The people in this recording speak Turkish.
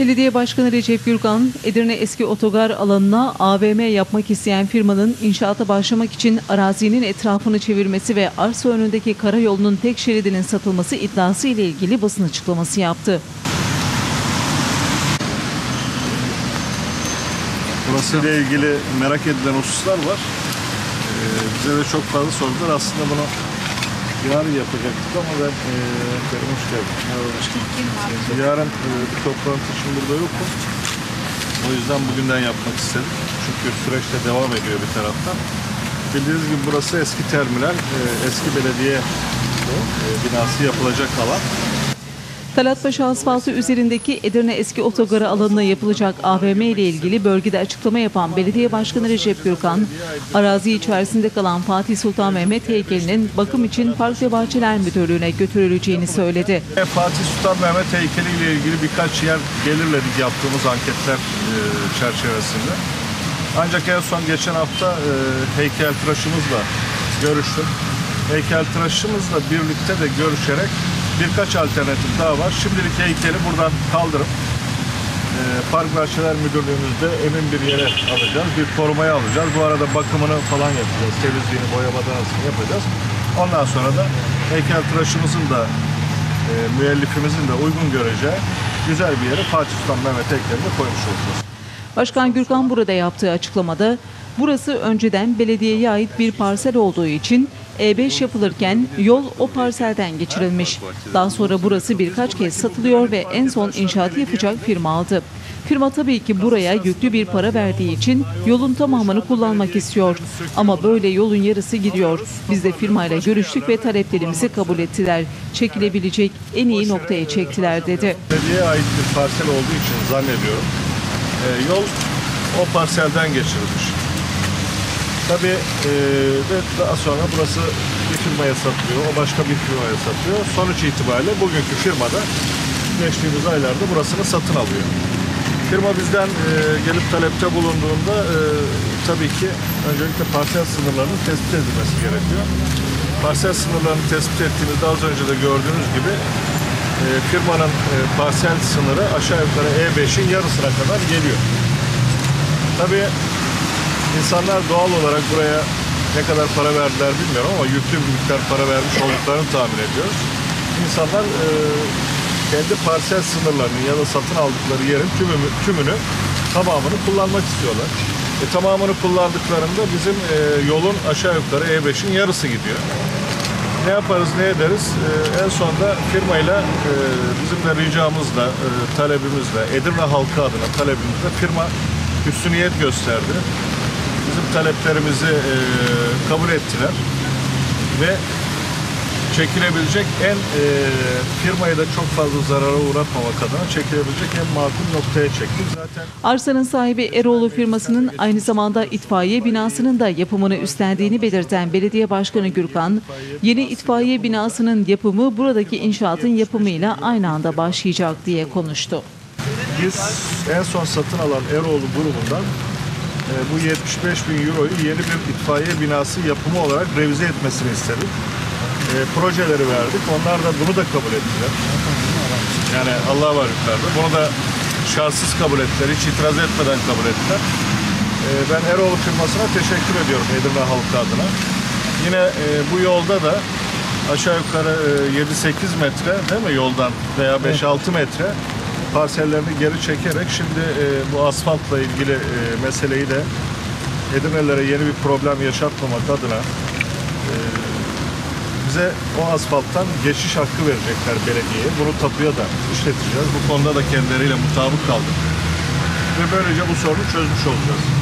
Belediye Başkanı Recep Gürkan, Edirne eski otogar alanına AVM yapmak isteyen firmanın inşaata başlamak için arazinin etrafını çevirmesi ve arsa önündeki karayolunun tek şeridinin satılması iddiası ile ilgili basın açıklaması yaptı. Burası ile ilgili merak edilen hususlar var. Bize de çok fazla sordular. Aslında bunu yarın yapacaktık ama benim hoş geldin. Yarın bir toplantı için burada yokum. O yüzden bugünden yapmak istedim. Çünkü süreçte devam ediyor bir taraftan. Bildiğiniz gibi burası eski terminal, eski belediye binası yapılacak alan. Talatpaşa asfaltı üzerindeki Edirne eski otogarı alanına yapılacak AVM ile ilgili bölgede açıklama yapan Belediye Başkanı Recep Gürkan, arazi içerisinde kalan Fatih Sultan Mehmet heykelinin bakım için Park ve Bahçeler Müdürlüğü'ne götürüleceğini söyledi. Fatih Sultan Mehmet heykeli ile ilgili birkaç yer belirledik yaptığımız anketler çerçevesinde. Ancak en son geçen hafta heykeltıraşımızla görüştüm. Heykeltıraşımızla birlikte de görüşerek birkaç alternatif daha var. Şimdilik heykeli buradan kaldırıp Park Bahçeler Müdürlüğümüzde emin bir yere alacağız. Bir korumaya alacağız. Bu arada bakımını falan yapacağız. Temizliğini, boyamadan yapacağız. Ondan sonra da heykeltıraşımızın da müellifimizin de uygun göreceği güzel bir yere Fatih Sultan Mehmet heykelini koymuş olacağız. Başkan Gürkan burada yaptığı açıklamada, burası önceden belediyeye ait bir parsel olduğu için E5 yapılırken yol o parselden geçirilmiş. Daha sonra burası birkaç kez satılıyor ve en son inşaatı yapacak firma aldı. Firma tabii ki buraya yüklü bir para verdiği için yolun tamamını kullanmak istiyor. Ama böyle yolun yarısı gidiyor. Biz de firmayla görüştük ve taleplerimizi kabul ettiler. Çekilebilecek en iyi noktaya çektiler dedi. Belediyeye ait bir parsel olduğu için zannediyorum yol o parselden geçirilmiş. Tabii daha sonra burası bir firmaya satılıyor, o başka bir firmaya satıyor. Sonuç itibariyle bugünkü firmada geçtiğimiz aylarda burasını satın alıyor. Firma bizden gelip talepte bulunduğunda tabii ki öncelikle parsel sınırlarının tespit edilmesi gerekiyor. Parsel sınırlarını tespit ettiğimizde az önce de gördüğünüz gibi firmanın parsel sınırı aşağı yukarı E5'in yarısına kadar geliyor. Tabii İnsanlar doğal olarak buraya ne kadar para verdiler bilmiyorum ama yüklü bir miktar para vermiş olduklarını tahmin ediyoruz. İnsanlar kendi parsel sınırlarını ya da satın aldıkları yerin tümünü, tamamını kullanmak istiyorlar. Tamamını kullandıklarında bizim yolun aşağı yukarı E5'in yarısı gidiyor. Ne yaparız, ne ederiz? En sonunda firmayla bizim de ricamızla, talebimizle, Edirne halkı adına talebimizle firma üstüniyet gösterdi. Bizim taleplerimizi kabul ettiler ve çekilebilecek firmayı da çok fazla zarara uğratmamak adına çekilebilecek en makul noktaya çektik zaten. Arsanın sahibi Eroğlu firmasının aynı zamanda itfaiye binasının da yapımını üstlendiğini belirten Belediye Başkanı Gürkan, yeni itfaiye binasının yapımı buradaki inşaatın yapımıyla aynı anda başlayacak diye konuştu. Biz en son satın alan Eroğlu grubundan bu 75.000 euroyu yeni bir itfaiye binası yapımı olarak revize etmesini istedik. Projeleri verdik. Onlar da bunu da kabul ettiler. Yani Allah var yukarıda. Bunu da şartsız kabul ettiler. Hiç itiraz etmeden kabul ettiler. Ben Eroğlu firmasına teşekkür ediyorum Edirne halkı adına. Yine bu yolda da aşağı yukarı 7-8 metre değil mi yoldan veya 5-6 metre parsellerini geri çekerek şimdi bu asfaltla ilgili meseleyi de Edirne'lere yeni bir problem yaşatmamak adına bize o asfalttan geçiş hakkı verecekler belediyeye. Bunu tapuya da işleteceğiz. Bu konuda da kendileriyle mutabık kaldık. Ve böylece bu sorunu çözmüş olacağız.